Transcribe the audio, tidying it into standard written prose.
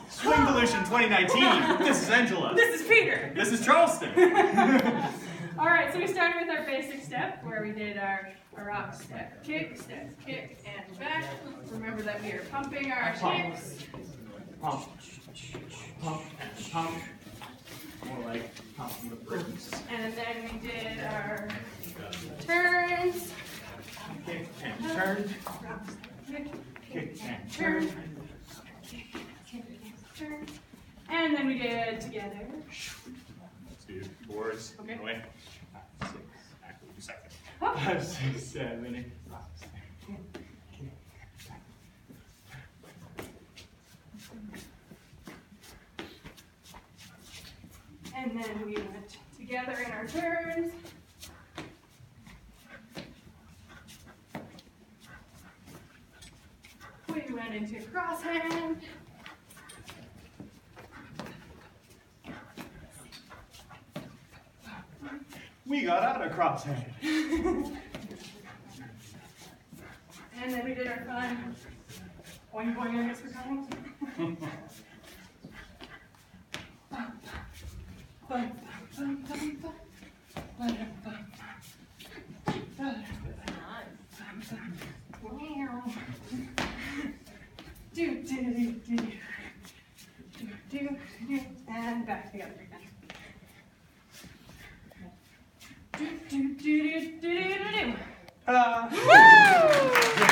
Swing Delusion 2019. This is Angela. This is Peter. This is Charleston. All right, so we started with our basic step where we did our rock step, kick, and back. Remember that we are pumping our hips. Pump, pump, and pump. More like pumping the brakes. And then we did our turns. Kick and turn. Kick and turn. And then we did together. Let's do boards. Okay. Away. 5, 6, actually 2 seconds. Oh. 5, 6, 7, 8. And then we went together in our turns. We went into cross hand. We got out of crosshand. And then we did our fun boing boing, I guess we're calling it. And back together again. Ta-da!